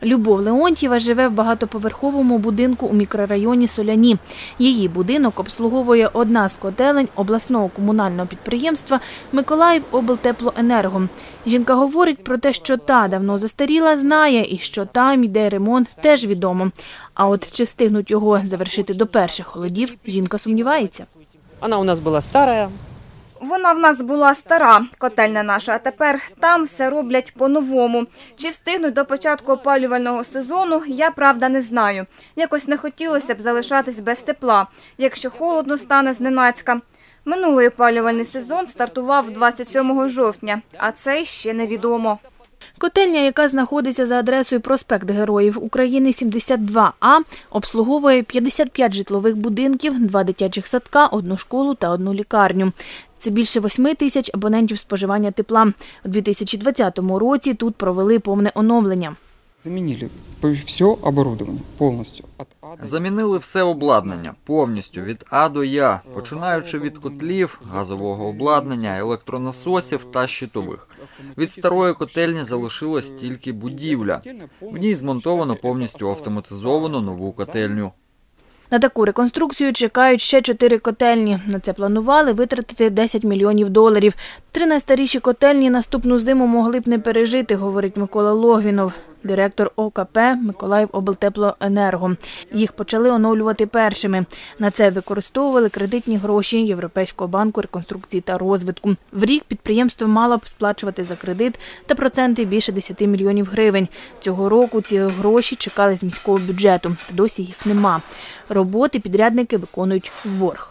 Любов Леонтьєва живе в багатоповерховому будинку у мікрорайоні Соляні. Її будинок обслуговує одна з котелень обласного комунального підприємства «Миколаївоблтеплоенерго». Жінка говорить про те, що та давно застаріла, знає, і що там йде ремонт, теж відомо. А от чи встигнуть його завершити до перших холодів, жінка сумнівається. Вона у нас була стара. Вона в нас була стара, котельня наша, а тепер там все роблять по-новому. Чи встигнуть до початку опалювального сезону, я, правда, не знаю. Якось не хотілося б залишатись без тепла, якщо холодно стане зненацька. Минулий опалювальний сезон стартував 27 жовтня, а цей ще невідомо. Котельня, яка знаходиться за адресою проспект Героїв України, 72А, обслуговує 55 житлових будинків, 2 дитячих садка, 1 школу та 1 лікарню. Це більше 8 тисяч абонентів споживання тепла. У 2020 році тут провели повне оновлення. Замінили все обладнання повністю. Замінили все обладнання повністю від А до Я, починаючи від котлів, газового обладнання, електронасосів та щитових. Від старої котельні залишилась тільки будівля. В ній змонтовано повністю автоматизовану нову котельню. На таку реконструкцію чекають ще 4 котельні. На це планували витратити $10 мільйонів. 3 найстаріші котельні наступну зиму могли б не пережити, говорить Микола Логвінов, директор ОКП «Миколаївоблтеплоенерго». Їх почали оновлювати першими. На це використовували кредитні гроші Європейського банку реконструкції та розвитку. В рік підприємство мало б сплачувати за кредит та проценти більше $10 мільйонів. Цього року ці гроші чекали з міського бюджету, та досі їх нема. Роботи підрядники виконують в борг.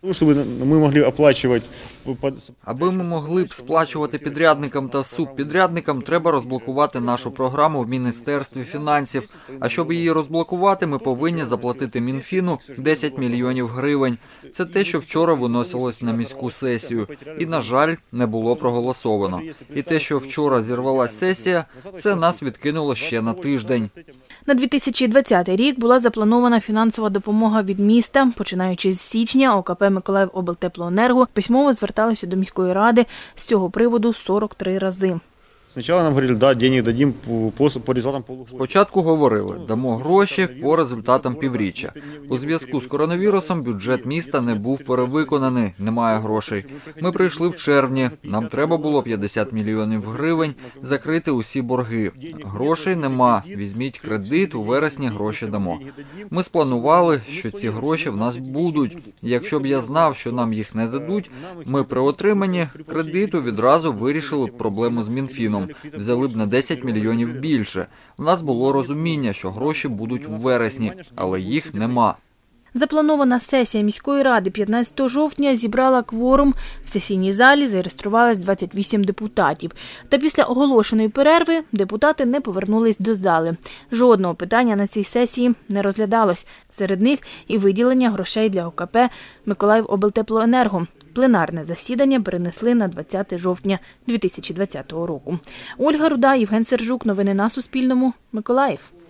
Аби ми могли б сплачувати підрядникам та субпідрядникам, треба розблокувати нашу програму в Міністерстві фінансів. А щоб її розблокувати, ми повинні заплатити Мінфіну $10 мільйонів. Це те, що вчора виносилось на міську сесію. І, на жаль, не було проголосовано. І те, що вчора зірвалась сесія, це нас відкинуло ще на тиждень. На 2020 рік була запланована фінансова допомога від міста. Починаючи з січня, ОКП «Миколаївоблтеплоенерго» письмово зверталося до міської ради з цього приводу 43 рази. Спочатку говорили, дамо гроші по результатам півріччя. У зв'язку з коронавірусом бюджет міста не був перевиконаний, немає грошей. Ми прийшли в червні, нам треба було $50 мільйонів закрити усі борги. Грошей нема, візьміть кредит, у вересні гроші дамо. Ми спланували, що ці гроші в нас будуть. Якщо б я знав, що нам їх не дадуть, ми при отриманні кредиту відразу вирішили б проблему з Мінфіном. Взяли б на $10 мільйонів більше. У нас було розуміння, що гроші будуть в вересні, але їх нема. Запланована сесія міської ради 15 жовтня зібрала кворум. В сесійній залі зареєструвалось 28 депутатів. Та після оголошеної перерви депутати не повернулись до зали. Жодного питання на цій сесії не розглядалось. Серед них і виділення грошей для ОКП «Миколаївоблтеплоенерго». Пленарне засідання перенесли на 20 жовтня 2020 року. Ольга Руда, Євген Сержук. Новини на Суспільному. Миколаїв.